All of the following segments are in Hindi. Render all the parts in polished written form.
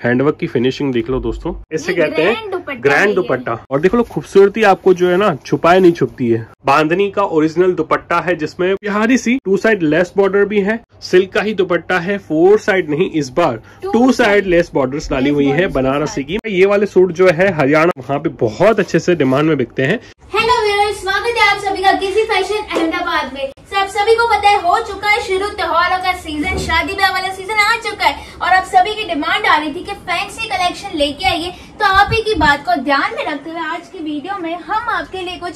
हैंडवर्क की फिनिशिंग देख लो दोस्तों, इससे कहते हैं ग्रैंड दुपट्टा। और देखो लो खूबसूरती आपको जो है ना छुपाए नहीं छुपती है। बांधनी का ओरिजिनल दुपट्टा है जिसमें प्यारी सी 2 साइड लेस बॉर्डर भी है। सिल्क का ही दुपट्टा है, 4 साइड नहीं, इस बार 2 साइड लेस बॉर्डर्स डाली हुई है बनारसी की। ये वाले सूट जो है हरियाणा वहाँ पे बहुत अच्छे से डिमांड में बिकते हैं। हेलो व्यूअर्स, स्वागत है आप सभी का किसी फैशन अहमदाबाद में। आप सभी को पता है हो चुका है शुरू त्योहारों का सीजन, शादी ब्याह वाला सीजन आ चुका है और आप सभी की डिमांड आ रही थी कि फैंसी कलेक्शन लेके आइए। तो आप ही की बात को ध्यान में रखते हुए आज की वीडियो में हम आपके लिए कुछ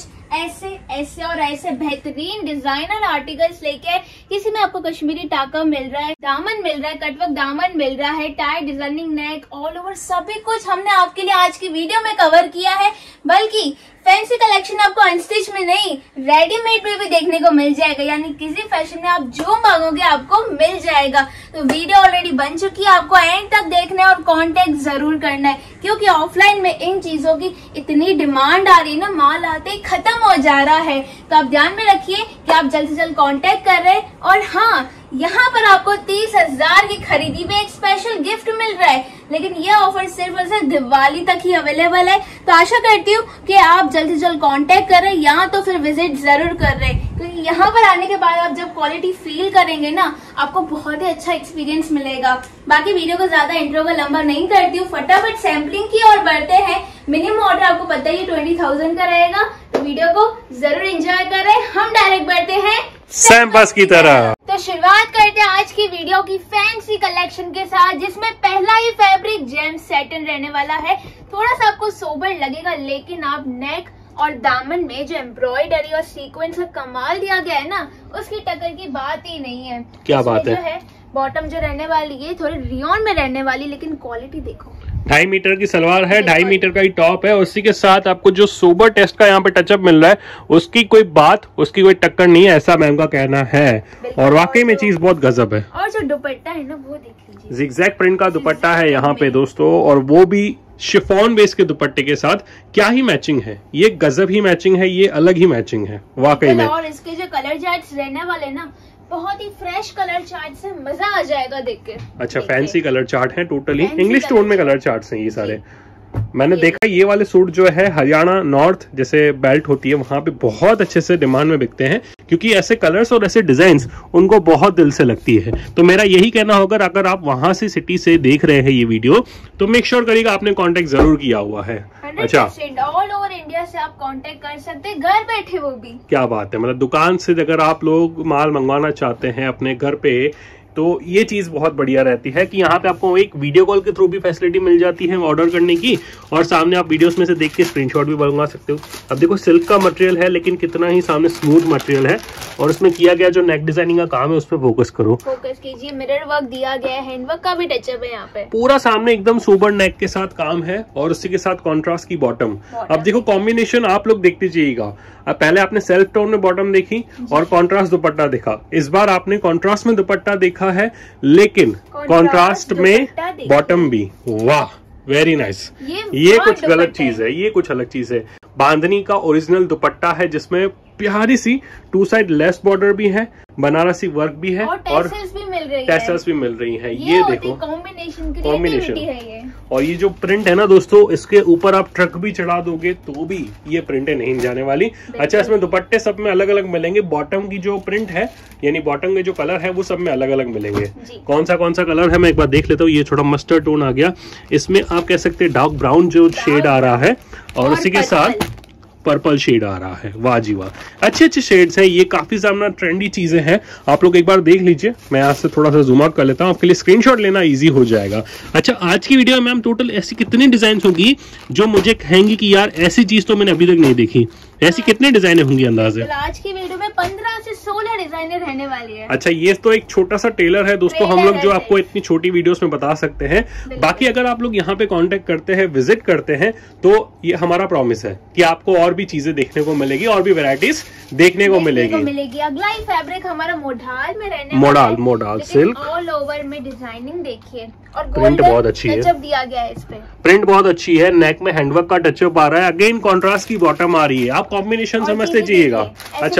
ऐसे बेहतरीन डिजाइनर आर्टिकल्स लेके आए। किसी में आपको कश्मीरी टाका मिल रहा है, दामन मिल रहा है, कटवर्क दामन मिल रहा है, tie designing neck all over सभी कुछ हमने आपके लिए आज की वीडियो में कवर किया है। बल्कि फैंसी कलेक्शन आपको अनस्टिच में नहीं, रेडीमेड में भी देखने को मिल जाएगा। यानी किसी फैशन में आप जो मांगोगे आपको मिल जाएगा। तो वीडियो ऑलरेडी बन चुकी है, आपको एंड तक देखना है और कांटेक्ट जरूर करना है, क्योंकि ऑफलाइन में इन चीजों की इतनी डिमांड आ रही है ना, माल आते ही खत्म हो जा रहा है। तो आप ध्यान में रखिए कि आप जल्द से जल्द कांटेक्ट कर रहे हैं। और हाँ, यहाँ पर आपको 30,000 की खरीदी में एक स्पेशल गिफ्ट मिल रहा है, लेकिन ये ऑफर सिर्फ और सिर्फ दिवाली तक ही अवेलेबल है। तो आशा करती हूँ कि आप जल्द से जल्द कांटेक्ट कर रहे हैं, यहाँ तो फिर विजिट जरूर कर रहे हैं, क्योंकि यहाँ पर आने के बाद आप जब क्वालिटी फील करेंगे ना, आपको बहुत ही अच्छा एक्सपीरियंस मिलेगा। बाकी वीडियो को ज्यादा इंट्रो का लंबा नहीं करती हूँ, फटाफट सैम्पलिंग की और बढ़ते हैं। मिनिमम ऑर्डर आपको पता ही 20,000 का रहेगा, तो वीडियो को जरूर एंजॉय करें। हम डायरेक्ट बढ़ते हैं सैम्पल्स की तरह। तो शुरुआत करते हैं आज की वीडियो की फैंसी कलेक्शन के साथ, जिसमें पहला ही फैब्रिक जेम सैटिन रहने वाला है। थोड़ा सा आपको सोबर लगेगा, लेकिन आप नेक और दामन में जो एम्ब्रॉयडरी और सीक्वेंस का कमाल दिया गया है ना, उसकी टक्कर की बात ही नहीं है। क्या बात है। बॉटम जो रहने वाली है थोड़ी रियॉन में रहने वाली, लेकिन क्वालिटी देखो। 2.5 मीटर की सलवार है, 2.5 मीटर का ही टॉप है, उसी के साथ आपको जो सोबर टेस्ट का यहाँ पे टचअप मिल रहा है, उसकी कोई टक्कर नहीं है, ऐसा मैम का कहना है। और वाकई में चीज बहुत गजब है। और जो दुपट्टा है ना वो देख लीजिए, जिगजैग प्रिंट का दुपट्टा है यहाँ पे दोस्तों, और वो भी शिफॉन बेस के दुपट्टे के साथ। क्या ही मैचिंग है, ये गजब ही मैचिंग है, ये अलग ही मैचिंग है वाकई में। और इसके जो कलर चार्ट्स रहने वाले ना, बहुत ही फ्रेश कलर चार्ट से मजा आ जाएगा देख के। अच्छा, फैंसी कलर चार्ट है, टोटली इंग्लिश टोन में कलर चार्ट्स हैं ये सारे। मैंने देखा ये वाले सूट जो है हरियाणा नॉर्थ जैसे बेल्ट होती है वहां पे बहुत अच्छे से डिमांड में बिकते हैं, क्योंकि ऐसे कलर्स और ऐसे डिजाइन्स उनको बहुत दिल से लगती है। तो मेरा यही कहना होगा, अगर आप वहां से सिटी से देख रहे हैं ये वीडियो, तो मेक श्योर करिएगा आपने कांटेक्ट जरूर किया हुआ है। अच्छा, ऑल ओवर इंडिया से आप कांटेक्ट कर सकते हैं, घर बैठे वो भी। क्या बात है, मतलब दुकान से अगर आप लोग माल मंगवाना चाहते हैं अपने घर पे, तो ये चीज बहुत बढ़िया रहती है कि यहाँ पे आपको एक वीडियो कॉल के थ्रू भी फैसिलिटी मिल जाती है ऑर्डर करने की, और सामने आप वीडियोस में से देख के स्क्रीनशॉट भी मंगवा सकते हो। अब देखो सिल्क का मटेरियल है, लेकिन कितना ही सामने स्मूथ मटेरियल है, और इसमें किया गया जो नेक डिजाइनिंग का काम है उस पर फोकस करो, फोकस कीजिए। मिरर वर्क दिया गया है, हैंडवर्क का भी टचअप है यहाँ पे। पूरा सामने एकदम सोबर नेक के साथ काम है, और उसी के साथ कॉन्ट्रास्ट की बॉटम। अब देखो कॉम्बिनेशन आप लोग देखते जाइएगा। अब पहले आपने सेल्फ टोन में बॉटम देखी और कॉन्ट्रास्ट दुपट्टा देखा, इस बार आपने कॉन्ट्रास्ट में दुपट्टा देखा है, लेकिन कॉन्ट्रास्ट में बॉटम भी। वाह, वेरी नाइस। ये कुछ गलत चीज है, ये कुछ अलग चीज है। बांधनी का ओरिजिनल दुपट्टा है जिसमें प्यारी सी 2 साइड लेस बॉर्डर भी है, बनारसी वर्क भी है, और टैसल्स भी मिल रही है। ये देखो कॉम्बिनेशन है। और ये जो प्रिंट है ना दोस्तों, इसके ऊपर आप ट्रक भी चढ़ा दोगे तो भी ये प्रिंटें नहीं जाने वाली। अच्छा, इसमें दुपट्टे सब में अलग अलग मिलेंगे। बॉटम की जो प्रिंट है, यानी बॉटम के जो कलर है, वो सब में अलग अलग मिलेंगे। कौन सा कलर है मैं एक बार देख लेता हूँ। ये थोड़ा मस्टर्ड टोन आ गया, इसमें आप कह सकते हैं डार्क ब्राउन जो शेड आ रहा है, और उसी के साथ पर्पल शेड आ रहा है। वाह जी वाह, अच्छे अच्छे शेड्स हैं। ये काफी ज्यादा ट्रेंडी चीजें हैं, आप लोग एक बार देख लीजिए। मैं आज से थोड़ा सा जूम आउट कर लेता हूँ, आपके लिए स्क्रीनशॉट लेना इजी हो जाएगा। अच्छा, आज की वीडियो में मैम टोटल ऐसी कितनी डिजाइन होगी जो मुझे कहेंगी कि यार ऐसी चीज तो मैंने अभी तक नहीं देखी? ऐसी कितने डिजाइने होंगी अंदाजे? आज की वीडियो में 15 से 16 डिजाइने रहने वाली है। अच्छा, ये तो एक छोटा सा टेलर है दोस्तों, हम लोग जो आपको इतनी छोटी वीडियोस में बता सकते हैं। बाकी अगर आप लोग यहाँ पे कांटेक्ट करते हैं, विजिट करते हैं, तो ये हमारा प्रॉमिस है कि आपको और भी चीजें देखने को मिलेगी, और भी वेराइटीज देखने को मिलेगी। अगला ही फैब्रिक हमारा मोडाल में रहने मोडाल सिल्क ऑल ओवर में डिजाइनिंग देखिए, और प्रिंट बहुत अच्छी है, टचअप दिया गया है इस पे। प्रिंट बहुत अच्छी है, नेक में हैंडवर्क का टचअप आ रहा है, अगेन कॉन्ट्रास्ट की बॉटम आ रही है। आप कॉम्बिनेशन समझते जाइएगा। अच्छा, पैक हो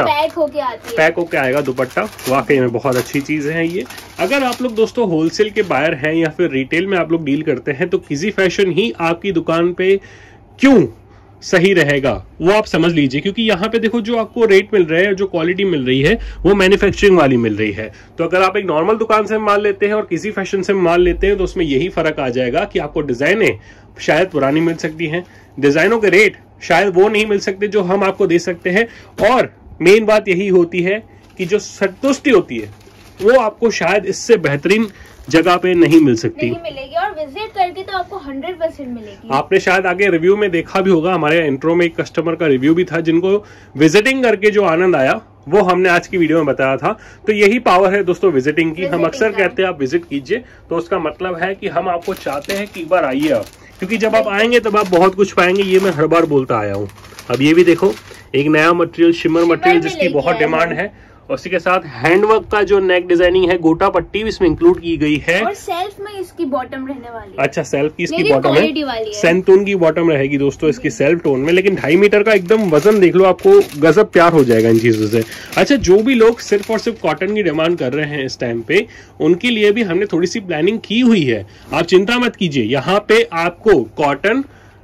होके आती है, पैक होके आएगा दुपट्टा। वाकई में बहुत अच्छी चीज है ये। अगर आप लोग दोस्तों होलसेल के बायर हैं या फिर रिटेल में आप लोग डील करते हैं तो किसी फैशन ही आपकी दुकान पे क्यों सही रहेगा वो आप समझ लीजिए, क्योंकि यहाँ पे देखो जो आपको रेट मिल रहा है, जो क्वालिटी मिल रही है वो मैन्युफैक्चरिंग वाली मिल रही है। तो अगर आप एक नॉर्मल दुकान से माल लेते हैं और किसी फैशन से माल लेते हैं तो उसमें यही फर्क आ जाएगा कि आपको डिजाइनें शायद पुरानी मिल सकती हैं, डिजाइनों के रेट शायद वो नहीं मिल सकते जो हम आपको दे सकते हैं, और मेन बात यही होती है कि जो संतुष्टि होती है वो आपको शायद इससे बेहतरीन जगह पे नहीं मिल सकती, नहीं मिलेगी, और विजिट करके तो आपको 100% मिलेगी। आपने शायद आगे रिव्यू में देखा भी होगा, हमारे इंट्रो में एक कस्टमर का रिव्यू भी था जिनको विजिटिंग करके जो आनंद आया वो हमने आज की वीडियो में बताया था। तो यही पावर है दोस्तों विजिटिंग की। हम अक्सर कहते हैं आप विजिट कीजिए, तो उसका मतलब है कि हम आपको चाहते हैं कि एक बार आइए आप, क्योंकि जब आप आएंगे तब आप बहुत कुछ पाएंगे। ये मैं हर बार बोलता आया हूँ। अब ये भी देखो एक नया मटेरियल, शिमर मटेरियल जिसकी बहुत डिमांड है, और उसी के साथ हैंडवर्क का जो नेक डिजाइनिंग है, गोटा पट्टी भी इसमें इंक्लूड की गई है, और सेल्फ में इसकी बॉटम रहने वाली है। अच्छा, सेल्फ की इसकी बॉटम है, सेंटून की बॉटम रहेगी दोस्तों इसकी सेल्फ टोन में, लेकिन 2.5 मीटर का एकदम वजन देख लो, आपको गजब प्यार हो जाएगा इन चीजों से। अच्छा, जो भी लोग सिर्फ और सिर्फ कॉटन की डिमांड कर रहे हैं इस टाइम पे, उनके लिए भी हमने थोड़ी सी प्लानिंग की हुई है। आप चिंता मत कीजिए, यहाँ पे आपको कॉटन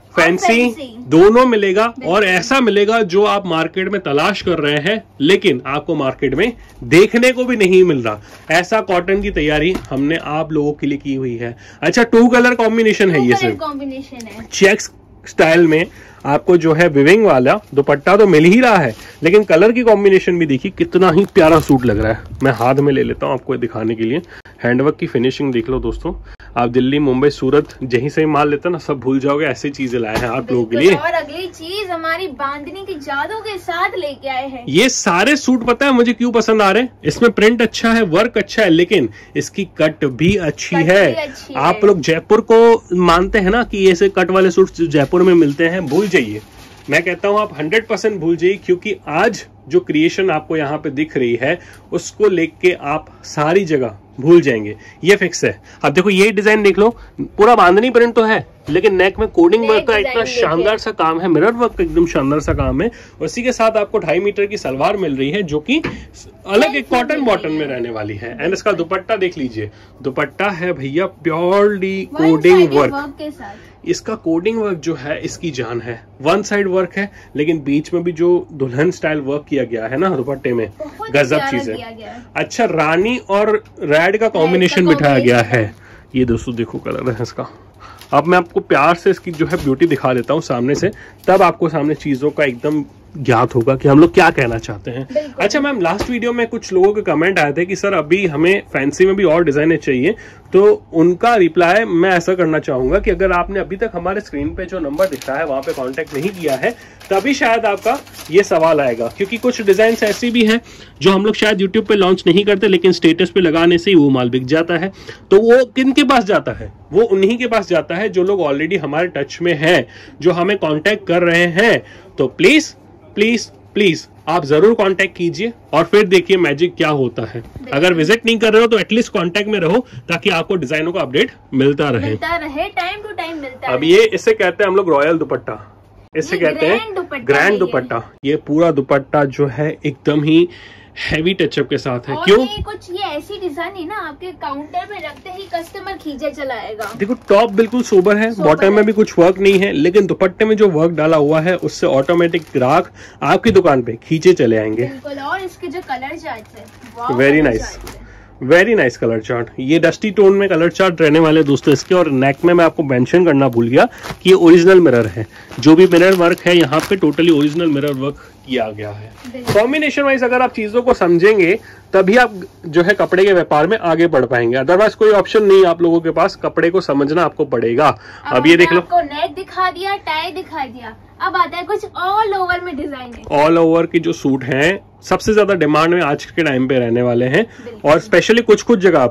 फैंसी दोनों मिलेगा, और ऐसा मिलेगा जो आप मार्केट में तलाश कर रहे हैं लेकिन आपको मार्केट में देखने को भी नहीं मिल रहा। ऐसा कॉटन की तैयारी हमने आप लोगों के लिए की हुई है। अच्छा, 2 कलर कॉम्बिनेशन है, ये सिर्फ कॉम्बिनेशन है, चेक्स स्टाइल में आपको जो है विविंग वाला दुपट्टा तो मिल ही रहा है, लेकिन कलर की कॉम्बिनेशन भी देखिए कितना ही प्यारा सूट लग रहा है। मैं हाथ में ले लेता हूं आपको दिखाने के लिए। हैंडवर्क की फिनिशिंग देख लो दोस्तों, आप दिल्ली, मुंबई, सूरत जहीं से माल लेते हैं ना, सब भूल जाओगे। ऐसी चीजें लाए हैं आप लोगों के लिए। और अगली चीज हमारी बांधनी की जादू के साथ लेके आए हैं। ये सारे सूट पता है मुझे क्यों पसंद आ रहे हैं? इसमें प्रिंट अच्छा है, वर्क अच्छा है, लेकिन इसकी कट भी अच्छी है। आप लोग जयपुर को मानते हैं ना कि ऐसे कट वाले सूट जयपुर में मिलते हैं, भूल जाइए। मैं कहता हूं आप 100% भूल जाइए, क्योंकि आज जो क्रिएशन आपको यहाँ पे दिख रही है उसको लेके आप सारी जगह भूल जाएंगे, ये फिक्स है। अब देखो ये डिजाइन देख लो, पूरा बांधनी प्रिंट तो है, लेकिन नेक में कोडिंग वर्क का इतना शानदार सा काम है, मिरर वर्क का एकदम शानदार सा काम है। उसी के साथ आपको 2.5 मीटर की सलवार मिल रही है जो कि अलग एक कॉटन बॉटम में रहने वाली है। एंड इसका दुपट्टा देख लीजिए, दुपट्टा है भैया प्योरली कोडिंग वर्क के साथ। इसका कोडिंग वर्क जो है इसकी जान है। 1 साइड वर्क है, लेकिन बीच में भी जो दुल्हन स्टाइल वर्क किया गया है ना दुपट्टे में, गजब चीज है। अच्छा, रानी और रेड का कॉम्बिनेशन बिठाया गया है। ये दोस्तों देखो कलर है इसका। अब मैं आपको प्यार से इसकी जो है ब्यूटी दिखा देता हूँ सामने से, तब आपको सामने चीजों का एकदम ज्ञात होगा कि हम लोग क्या कहना चाहते हैं। अच्छा मैम, लास्ट वीडियो में कुछ लोगों के कमेंट आए थे कि सर अभी हमें फैंसी में भी और डिजाइनें चाहिए, तो उनका रिप्लाई मैं ऐसा करना चाहूंगा कि अगर आपने अभी तक हमारे स्क्रीन पे जो नंबर दिख रहा है वहां पे कांटेक्ट नहीं किया है, तभी शायद आपका ये सवाल आएगा, क्योंकि कुछ डिजाइन ऐसी भी हैं जो हम लोग शायद यूट्यूब पे लॉन्च नहीं करते, लेकिन स्टेटस पे लगाने से ही वो माल बिक जाता है। तो वो किन के पास जाता है? वो उन्हीं के पास जाता है जो लोग ऑलरेडी हमारे टच में हैं, जो हमें कॉन्टेक्ट कर रहे हैं। तो प्लीज प्लीज प्लीज आप जरूर कांटेक्ट कीजिए और फिर देखिए मैजिक क्या होता है। अगर विजिट नहीं कर रहे हो तो एटलीस्ट कांटेक्ट में रहो, ताकि आपको डिजाइनों का अपडेट मिलता रहे, टाइम टू टाइम मिलता रहे। अब ये इसे कहते हैं हम लोग रॉयल दुपट्टा, इसे कहते हैं ग्रैंड दुपट्टा। ये पूरा दुपट्टा जो है एकदम ही हैवी टचअप के साथ है। क्यों? ये कुछ ये ऐसी डिजाइन है ना, आपके काउंटर पे रखते ही कस्टमर खींचे चला आएगा। देखो टॉप बिल्कुल सोबर है, बॉटम में भी कुछ वर्क नहीं है, लेकिन दुपट्टे में जो वर्क डाला हुआ है उससे ऑटोमेटिक ग्राहक आपकी दुकान पे खींचे चले आएंगे। बिल्कुल, और इसके जो कलर चार्ट है very nice, very nice colour chart. ये डस्टी टोन में कलर चार्ट रहने वाले दोस्तों इसके। और नेक में मैं आपको मेंशन करना भूल गया कि ये ओरिजिनल मिरर है, जो भी मिरर वर्क है यहाँ पे टोटली ओरिजिनल मिरर वर्क किया गया है। कॉम्बिनेशन वाइज अगर आप चीजों को समझेंगे तभी आप जो है कपड़े के व्यापार में आगे बढ़ पाएंगे, अदरवाइज कोई ऑप्शन नहीं आप लोगों के पास, कपड़े को समझना आपको पड़ेगा। अब ये देख लो, आपको नेक दिखा दिया, टाई दिखा दिया, अब आता है कुछ ऑल ओवर में डिजाइन है। ऑल ओवर के जो सूट हैं सबसे ज्यादा डिमांड में आज के टाइम पे रहने वाले हैं, और स्पेशली कुछ जगह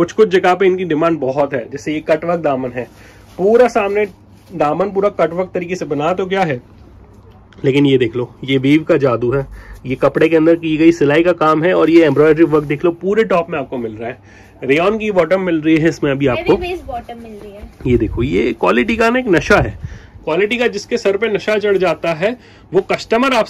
पे इनकी डिमांड बहुत है। जैसे ये कटवर्क दामन है, पूरा सामने दामन पूरा कटवर्क तरीके से बना तो क्या है, लेकिन ये देख लो, ये वीव का जादू है, ये कपड़े के अंदर की गई सिलाई का काम है, और ये एम्ब्रॉयडरी वर्क देख लो पूरे टॉप में आपको मिल रहा है। रेयन की बॉटम मिल रही है इसमें अभी आपको, बॉटम मिल रही है। ये देखो, ये क्वालिटी का ना एक नशा है, क्वालिटी का जिसके सर पे नशा चढ़ जाता है वो कस्टमर आपसे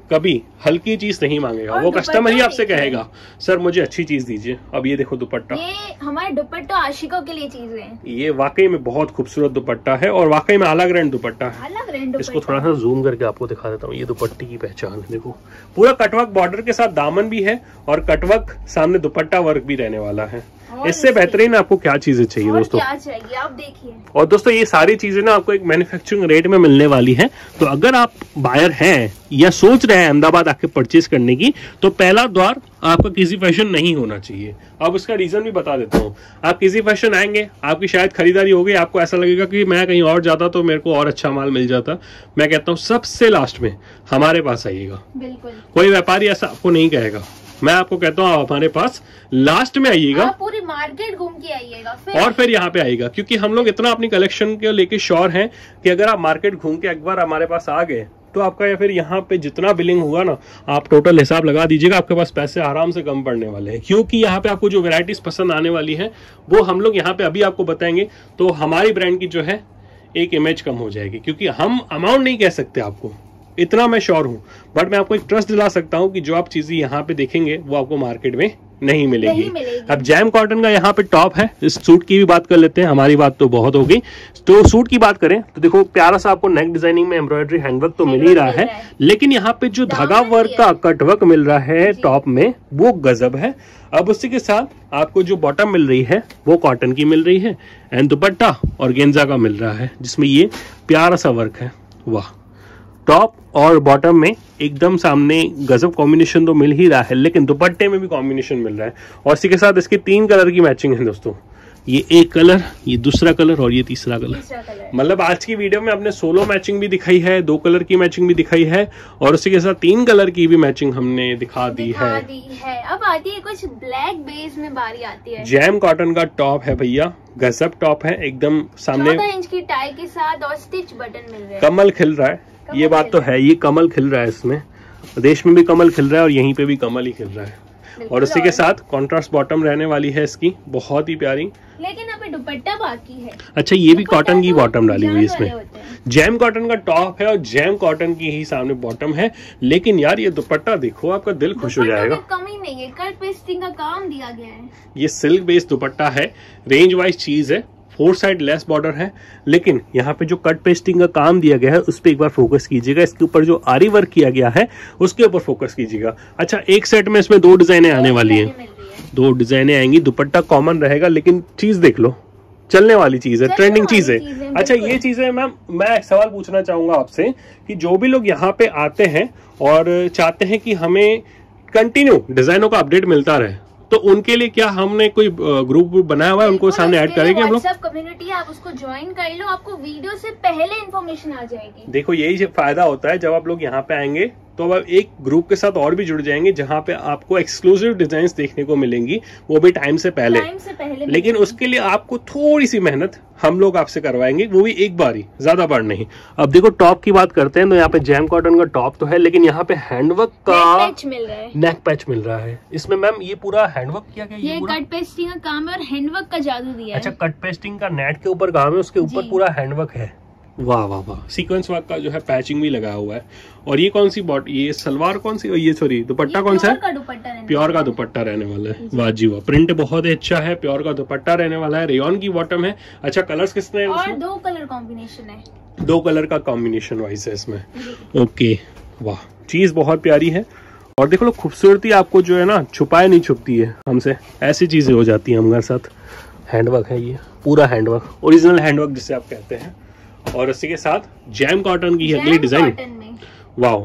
कभी हल्की चीज नहीं मांगेगा, वो कस्टमर ही आपसे कहेगा सर मुझे अच्छी चीज दीजिए। अब ये देखो दुपट्टा, ये हमारे दुपट्टा आशिकों के लिए चीज है। ये वाकई में बहुत खूबसूरत दुपट्टा है और वाकई में अलग रेंट दुपट्टा है। इसको थोड़ा सा जूम करके आपको दिखा देता हूँ। ये दुपट्टे की पहचान देखो, पूरा कटवर्क बॉर्डर के साथ दामन भी है और कटवर्क सामने दुपट्टा वर्क भी रहने वाला है। इससे बेहतरीन आपको क्या चीजें चाहिए दोस्तों, क्या चाहिए आप देखिए। और दोस्तों ये सारी चीजें ना आपको एक मैन्युफैक्चरिंग रेट में मिलने वाली है। तो अगर आप बायर हैं या सोच रहे हैं अहमदाबाद आके परचेज करने की, तो पहला द्वार आपका किसी फैशन नहीं होना चाहिए। अब उसका रीजन भी बता देता हूँ। आप किसी फैशन आएंगे, आपकी शायद खरीदारी हो गई, आपको ऐसा लगेगा कि मैं कहीं और जाता तो मेरे को और अच्छा माल मिल जाता। मैं कहता हूँ सबसे लास्ट में हमारे पास आइएगा। बिल्कुल, कोई व्यापारी ऐसा आपको नहीं कहेगा। मैं आपको कहता हूँ आप हमारे पास लास्ट में आइएगा, पूरी मार्केट घूम के आइएगा और फिर यहाँ पे आइएगा, क्योंकि हम लोग इतना अपनी कलेक्शन के लेके श्योर हैं कि अगर आप मार्केट घूम के एक बार हमारे पास आ गए तो आपका या फिर यहाँ पे जितना बिलिंग हुआ ना, आप टोटल हिसाब लगा दीजिएगा, आपके पास पैसे आराम से कम पड़ने वाले हैं। क्योंकि यहाँ पे आपको जो वेराइटीज पसंद आने वाली है वो हम लोग यहाँ पे अभी आपको बताएंगे, तो हमारी ब्रांड की जो है एक इमेज कम हो जाएगी। क्योंकि हम अमाउंट नहीं कह सकते आपको, इतना मैं श्योर हूं, बट मैं आपको एक ट्रस्ट दिला सकता हूं कि जो आप चीजें यहाँ पे देखेंगे वो आपको मार्केट में नहीं मिलेगी। अब जैम कॉटन का यहाँ पे टॉप है। इस सूट की भी बात कर लेते हैं, हमारी बात तो बहुत हो गई। तो सूट की बात करें तो देखो प्यारा सा आपको नेक डिजाइनिंग में एम्ब्रॉयडरी हैंडवर्क तो मिल ही रहा है, लेकिन यहाँ पे जो धागा वर्क का कटवर्क मिल रहा है टॉप में वो गजब है। अब उसी के साथ आपको जो बॉटम मिल रही है वो कॉटन की मिल रही है, एंड दुपट्टा और गेंजा का मिल रहा है जिसमें ये प्यारा सा वर्क है। वाह, टॉप और बॉटम में एकदम सामने गजब कॉम्बिनेशन तो मिल ही रहा है, लेकिन दुपट्टे में भी कॉम्बिनेशन मिल रहा है। और इसी के साथ इसके 3 कलर की मैचिंग है दोस्तों, ये एक कलर, ये दूसरा कलर और ये तीसरा कलर। मतलब आज की वीडियो में आपने सोलो मैचिंग भी दिखाई है, 2 कलर की मैचिंग भी दिखाई है, और उसी के साथ 3 कलर की भी मैचिंग हमने दिखा दी है। अब आती है कुछ ब्लैक बेस में बारी आती है। जैम कॉटन का टॉप है भैया, गजब टॉप है, एकदम सामने 14 इंच की टाई के साथ और स्टिच बटन मिल रहे हैं। कमल खिल रहा है, ये बात तो है, ये कमल खिल रहा है, इसमें देश में भी कमल खिल रहा है और यहीं पे भी कमल ही खिल रहा है। और उसी के साथ कॉन्ट्रास्ट बॉटम रहने वाली है इसकी, बहुत ही प्यारी। लेकिन अभी दुपट्टा बाकी है। अच्छा, ये भी कॉटन की बॉटम डाली हुई है इसमें। जैम कॉटन का टॉप है और जैम कॉटन की ही सामने बॉटम है, लेकिन यार ये दुपट्टा देखो, आपका दिल खुश हो जाएगा। कमी नहीं है, कट पेस्टिंग का काम दिया गया है। ये सिल्क बेस्ड दुपट्टा है, रेंज वाइज चीज है, 4 साइड लेस बॉर्डर है, लेकिन यहाँ पे जो कट पेस्टिंग का काम दिया गया है उस पर एक बार फोकस कीजिएगा। इसके ऊपर जो आरी वर्क किया गया है उसके ऊपर फोकस कीजिएगा। अच्छा, एक सेट में इसमें 2 डिजाइने आने वाली हैं, 2 डिजाइने आएंगी। दुपट्टा कॉमन रहेगा, लेकिन चीज देख लो, चलने वाली चीज है, ट्रेंडिंग चीज है। अच्छा, ये चीजें मैम मैं एक सवाल पूछना चाहूंगा आपसे कि जो भी लोग यहाँ पे आते हैं और चाहते हैं कि हमें कंटिन्यू डिजाइनों का अपडेट मिलता रहे, तो उनके लिए क्या हमने कोई ग्रुप बनाया हुआ है, उनको सामने ऐड करेंगे हम लोग? व्हाट्सएप कम्युनिटी, आप उसको ज्वाइन कर लो, आपको वीडियो से पहले इन्फॉर्मेशन आ जाएगी। देखो यही फायदा होता है जब आप लोग यहाँ पे आएंगे तो अब एक ग्रुप के साथ और भी जुड़ जाएंगे, जहाँ पे आपको एक्सक्लूसिव डिजाइन्स देखने को मिलेंगी, वो भी टाइम से पहले। लेकिन उसके लिए आपको थोड़ी सी मेहनत हम लोग आपसे करवाएंगे, वो भी एक बार ही, ज्यादा बार नहीं। अब देखो टॉप की बात करते हैं तो यहाँ पे जैम कॉटन का टॉप तो है, लेकिन यहाँ पे हैंडवर्क का नेक पैच मिल रहा है। इसमें मैम ये पूरा हैंडवर्क किया गया, ये कट पेस्टिंग का काम है और हैंडवर्क का जादू दिया है। अच्छा, कट पेस्टिंग का नेट के ऊपर काम है, उसके ऊपर पूरा हैंडवर्क है। वाह वाह वाह, सीक्वेंस वर्क का जो है पैचिंग भी लगा हुआ है। और ये कौन सी ये सलवार कौन सी, ये सॉरी दुपट्टा कौन सा है? प्योर का दुपट्टा रहने वाला है। वाह जी वाह, प्रिंट बहुत ही अच्छा है, प्योर का दुपट्टा रहने वाला है, रेयन की बॉटम है। अच्छा, कलर्स कितने हैं और 2 कलर कॉम्बिनेशन है, 2 कलर का कॉम्बिनेशन वाइज है इसमें। ओके, वाह, चीज बहुत प्यारी है। और देखो लो, खूबसूरती आपको जो है ना छुपाए नहीं छुपती है हमसे, ऐसी चीजें हो जाती है हमारे साथ। हैंडवर्क है, ये पूरा हैंडवर्क, ओरिजिनल हैंडवर्क जिसे आप कहते हैं। और इसी के साथ जैम कॉटन की अगली डिजाइन, वाओ,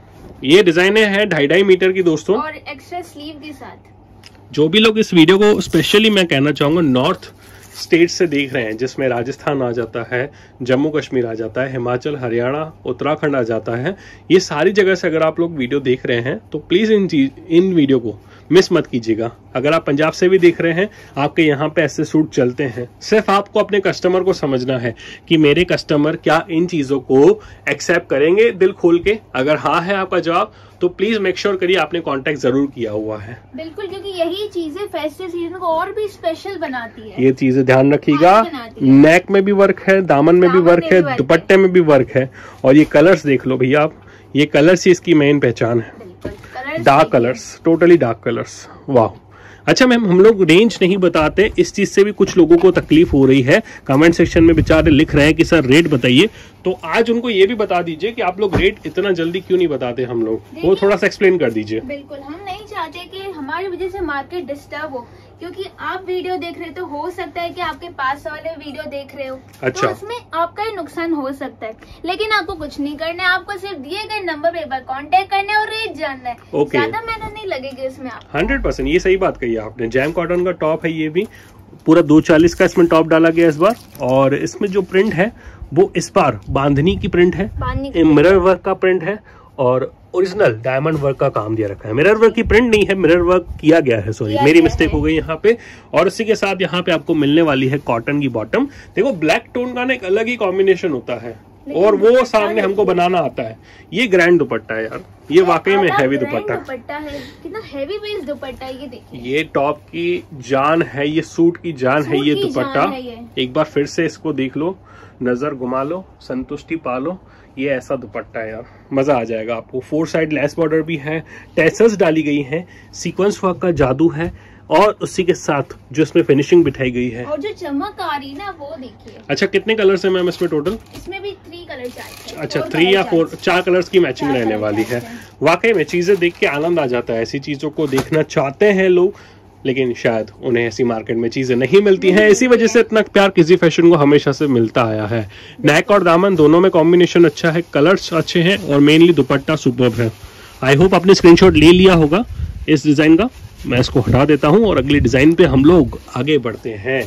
ये डिजाइन है 2.5 मीटर की दोस्तों, और एक्स्ट्रा स्लीव के साथ। जो भी लोग इस वीडियो को स्पेशली मैं कहना चाहूंगा नॉर्थ स्टेट से देख रहे हैं, जिसमें राजस्थान आ जाता है, जम्मू कश्मीर आ जाता है, हिमाचल, हरियाणा, उत्तराखंड आ जाता है, ये सारी जगह से अगर आप लोग वीडियो देख रहे हैं तो प्लीज इन वीडियो को मिस मत कीजिएगा। अगर आप पंजाब से भी देख रहे हैं, आपके यहाँ पे ऐसे सूट चलते हैं। सिर्फ आपको अपने कस्टमर को समझना है कि मेरे कस्टमर क्या इन चीजों को एक्सेप्ट करेंगे दिल खोल के। अगर हाँ है आपका जवाब तो प्लीज मेक श्योर करिए आपने कांटेक्ट जरूर किया हुआ है। बिल्कुल, क्योंकि यही चीजें फेस्टिव सीजन को और भी स्पेशल बनाती है। ये चीजें ध्यान रखिएगा, नेक में भी वर्क है, दामन में भी वर्क है, दुपट्टे में भी वर्क है। और ये कलर्स देख लो भैया आप, ये कलर्स ही इसकी मेन पहचान है, dark colours, totally dark colours. वाह। अच्छा मैम, हम लोग रेंज नहीं बताते, इस चीज से भी कुछ लोगों को तकलीफ हो रही है, कमेंट सेक्शन में बेचारे लिख रहे हैं कि सर रेट बताइए, तो आज उनको ये भी बता दीजिए कि आप लोग रेट इतना जल्दी क्यों नहीं बताते हम लोग, वो थोड़ा सा एक्सप्लेन कर दीजिए। बिल्कुल, हम नहीं चाहते कि हमारी वजह से मार्केट डिस्टर्ब हो, क्योंकि आप वीडियो देख रहे हो तो हो सकता है कि आपके पास वाले वीडियो देख रहे हो, अच्छा, तो उसमें आपका ही नुकसान हो सकता है। लेकिन आपको कुछ नहीं करना है, आपको सिर्फ दिए गए नंबर पे एक बार कांटेक्ट करना है और रेट जानना है। ज्यादा मेहनत नहीं लगेगी इसमें आप। 100% ये सही बात कही आपने। जैम कॉटन का टॉप है, ये भी पूरा 240 का इसमें टॉप डाला गया इस बार, और इसमें जो प्रिंट है वो इस बार बांधनी की प्रिंट है, मिरर वर्क का प्रिंट है और ओरिजिनल डायमंड वर्क का काम दिया रखा है। मिरर वर्क की प्रिंट नहीं है, मिरर वर्क किया गया है, सॉरी मेरी मिस्टेक हो गई यहाँ पे। और इसी के साथ यहाँ पे आपको मिलने वाली है कॉटन की बॉटम। देखो ब्लैक टोन का ना एक अलग ही कॉम्बिनेशन होता है और वो सामने हमको बनाना आता है। ये ग्रैंड दुपट्टा है यार, ये वाकई में हैवी दुपट्टा है, कितना हैवी बेस दुपट्टा है ये देखिए। ये टॉप की जान है, ये सूट की जान है, ये दुपट्टा। एक बार फिर से इसको देख लो, नजर घुमा लो, संतुष्टि पा लो, ये ऐसा दुपट्टा है यार, मजा आ जाएगा आपको। 4 साइड लेस बॉर्डर भी है, टेसल्स डाली गई है, सीक्वेंस वर्क का जादू है और उसी के साथ जो इसमें फिनिशिंग बिठाई गई है और जो चमक आ रही है ना वो देखिए। अच्छा, कितने कलर्स हैं मैम इसमें टोटल? इसमें भी 3 कलर चाहिए। अच्छा, 3 या 4 कलर्स की मैचिंग रहने वाली है। वाकई में चीजें देख के आनंद आ जाता है, ऐसी चीजों को देखना चाहते हैं लोग, लेकिन शायद उन्हें ऐसी मार्केट में चीजें नहीं मिलती हैं। इसी वजह से इतना प्यार किसी फैशन को हमेशा से मिलता आया है। नेक और दामन दोनों में कॉम्बिनेशन अच्छा है, कलर्स अच्छे हैं और मेनली दुपट्टा सुपर्ब है। आई होप आपने स्क्रीनशॉट ले लिया होगा इस डिजाइन का। मैं इसको हटा देता हूं और अगले डिजाइन पे हम लोग आगे बढ़ते हैं।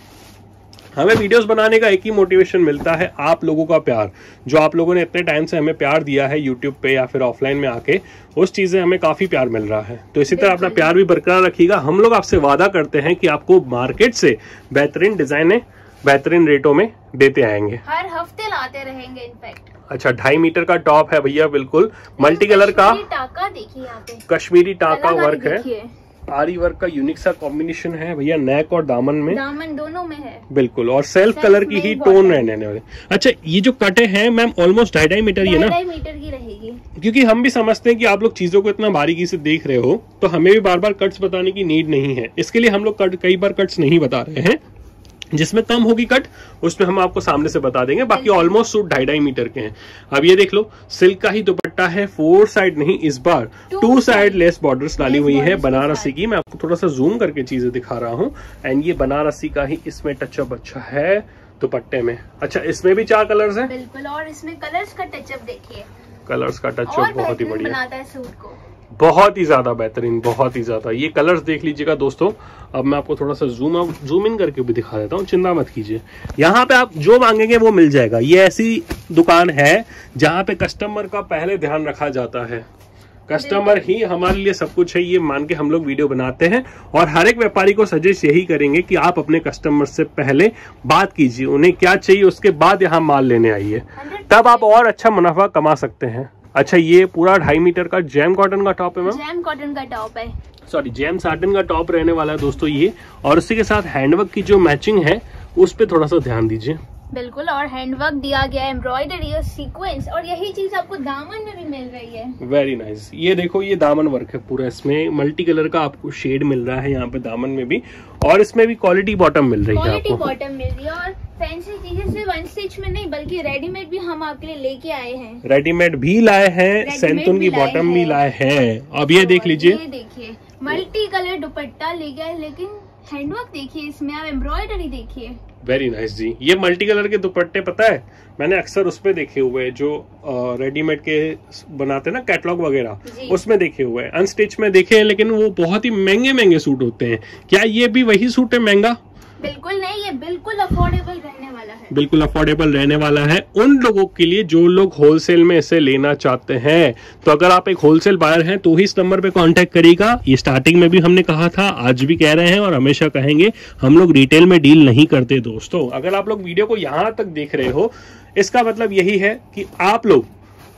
हमें वीडियोस बनाने का एक ही मोटिवेशन मिलता है, आप लोगों का प्यार। जो आप लोगों ने इतने टाइम से हमें प्यार दिया है यूट्यूब पे या फिर ऑफलाइन में आके, उस चीज़ से हमें काफ़ी प्यार मिल रहा है। तो इसी तरह अपना प्यार भी बरकरार रखिएगा। हम लोग आपसे वादा करते हैं कि आपको मार्केट से बेहतरीन डिजाइने बेहतरीन रेटों में देते आएंगे, हर हफ्ते लाते रहेंगे इनफैक्ट। अच्छा, 2.5 मीटर का टॉप है भैया, बिल्कुल मल्टी कलर का, टाका देखिए यहाँ पे, कश्मीरी टाका वर्क है, आरी वर्क का यूनिक सा कॉम्बिनेशन है भैया, नेक और दामन में, दामन दोनों में है बिल्कुल, और सेल्फ कलर की ही टोन रहने वाले। अच्छा, ये जो कटे हैं मैम ऑलमोस्ट 2.5 मीटर ही है ना? 2.5 मीटर की रहेगी, क्योंकि हम भी समझते हैं कि आप लोग चीजों को इतना बारीकी से देख रहे हो, तो हमें भी बार बार कट्स बताने की नीड नहीं है। इसके लिए हम लोग कई बार कट्स नहीं बता रहे हैं। जिसमें कम होगी कट उसमें हम आपको सामने से बता देंगे। बाकी ऑलमोस्ट सूट 2.5 मीटर के हैं। अब ये देख लो, सिल्क का ही दुपट्टा है, 4 साइड नहीं, इस बार 2 साइड लेस बॉर्डर्स डाली हुई है बनारसी की। मैं आपको थोड़ा सा जूम करके चीजें दिखा रहा हूँ। एंड ये बनारसी का ही इसमें टचअप अच्छा है दुपट्टे में। अच्छा, इसमें भी 4 कलर्स हैं बिल्कुल, और इसमें कलर्स का टचअप देखिए, कलर्स का टचअप बहुत ही बढ़िया बनाता है सूट को, बहुत ही ज्यादा बेहतरीन, बहुत ही ज्यादा। ये कलर्स देख लीजिएगा दोस्तों। अब मैं आपको थोड़ा सा जूम इन करके भी दिखा देता हूँ, चिंता मत कीजिए। यहाँ पे आप जो मांगेंगे वो मिल जाएगा। ये ऐसी दुकान है जहाँ पे कस्टमर का पहले ध्यान रखा जाता है। कस्टमर ही हमारे लिए सब कुछ है, ये मान के हम लोग वीडियो बनाते हैं। और हर एक व्यापारी को सजेस्ट यही करेंगे कि आप अपने कस्टमर से पहले बात कीजिए, उन्हें क्या चाहिए, उसके बाद यहाँ माल लेने आइए, तब आप और अच्छा मुनाफा कमा सकते हैं। अच्छा, ये पूरा 2.5 मीटर का जैम कॉटन का टॉप है मैम, जैम कॉटन का टॉप है, सॉरी जैम साटन का टॉप रहने वाला है दोस्तों ये। और उसी के साथ हैंडवर्क की जो मैचिंग है उस पे थोड़ा सा ध्यान दीजिए। बिल्कुल, और हैंडवर्क दिया गया है, एम्ब्रॉयडरी और सीक्वेंस, और यही चीज आपको दामन में भी मिल रही है। Very nice. ये देखो, ये दामन वर्क है पूरा, इसमें मल्टी कलर का आपको शेड मिल रहा है यहाँ पे दामन में भी, और इसमें भी क्वालिटी बॉटम मिल रही है आपको, क्वालिटी बॉटम मिल रही है। और फैंसी चीजें सिर्फ अनस्टिच में नहीं बल्कि रेडीमेड भी हम आपके लिए लेके आए हैं। रेडीमेड भी लाए हैं, सैंतून की बॉटम भी लाए हैं। अब ये देख लीजिए, ये देखिए मल्टी कलर दुपट्टा ले गए, लेकिन हैंडवर्क देखिए इसमें, आप एम्ब्रॉयडरी देखिए। वेरी नाइस जी। ये मल्टी कलर के दुपट्टे पता है मैंने अक्सर उसमें देखे हुए हैं, जो रेडीमेड के बनाते हैं ना कैटलॉग वगैरह, उसमें देखे हुए हैं। अनस्टिच में देखे हैं, लेकिन वो बहुत ही महंगे महंगे सूट होते हैं। क्या ये भी वही सूट है महंगा? बिल्कुल नहीं, ये बिल्कुल अफोर्डेबल रहने वाला है, बिल्कुल अफोर्डेबल रहने वाला है उन लोगों के लिए जो लोग होलसेल में इसे लेना चाहते हैं। तो अगर आप एक होलसेल बायर हैं तो ही इस नंबर पे कांटेक्ट करिएगा। ये स्टार्टिंग में भी हमने कहा था, आज भी कह रहे हैं और हमेशा कहेंगे, हम लोग रिटेल में डील नहीं करते दोस्तों। अगर आप लोग वीडियो को यहाँ तक देख रहे हो, इसका मतलब यही है कि आप लोग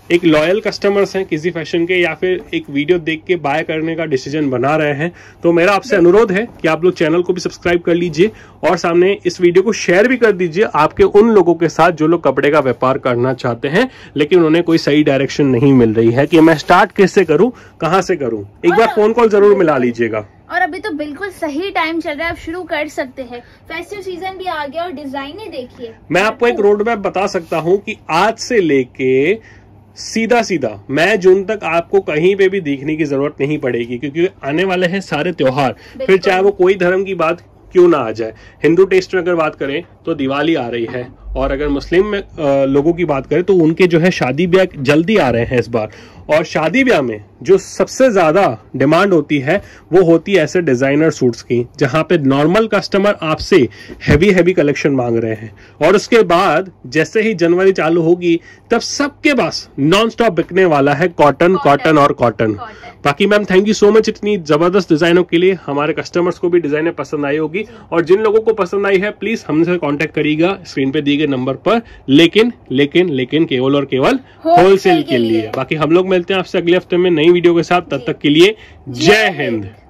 एक लॉयल कस्टमर्स हैं किसी फैशन के, या फिर एक वीडियो देख के बाय करने का डिसीजन बना रहे हैं, तो मेरा आपसे अनुरोध है कि आप लोग चैनल को भी सब्सक्राइब कर लीजिए और सामने इस वीडियो को शेयर भी कर दीजिए आपके उन लोगों के साथ जो लोग कपड़े का व्यापार करना चाहते हैं लेकिन उन्हें कोई सही डायरेक्शन नहीं मिल रही है कि मैं स्टार्ट कैसे करूं, कहां से करूं। एक बार फोन कॉल जरूर मिला लीजिएगा। और अभी तो बिल्कुल सही टाइम चल रहा है, आप शुरू कर सकते हैं। फेस्टिव सीजन भी आ गया और डिजाइने देखिए। मैं आपको एक रोड मैप बता सकता हूं कि आज से लेके सीधा सीधा मई जून तक आपको कहीं पे भी दिखने की जरूरत नहीं पड़ेगी, क्योंकि आने वाले हैं सारे त्योहार, फिर चाहे वो कोई धर्म की बात क्यों ना आ जाए। हिंदू टेस्ट में अगर बात करें तो दिवाली आ रही है, और अगर मुस्लिम में लोगों की बात करें तो उनके जो है शादी ब्याह जल्दी आ रहे हैं इस बार। और शादी ब्याह में जो सबसे ज्यादा डिमांड होती है वो होती है ऐसे डिजाइनर सूट्स की, जहां पे नॉर्मल कस्टमर आपसे हैवी कलेक्शन मांग रहे हैं। और उसके बाद जैसे ही जनवरी चालू होगी तब सबके पास नॉन स्टॉप बिकने वाला है कॉटन कॉटन और कॉटन। बाकी ma'am thank you so much इतनी जबरदस्त डिजाइनों के लिए। हमारे कस्टमर्स को भी डिजाइनें पसंद आई होगी, और जिन लोगों को पसंद आई है प्लीज हमसे कांटेक्ट करिएगा स्क्रीन पे दिए गए नंबर पर, लेकिन केवल और केवल होलसेल के लिए। बाकी हम लोग मिलते हैं आपसे अगले हफ्ते में नई वीडियो के साथ, तब तक के लिए जय हिंद।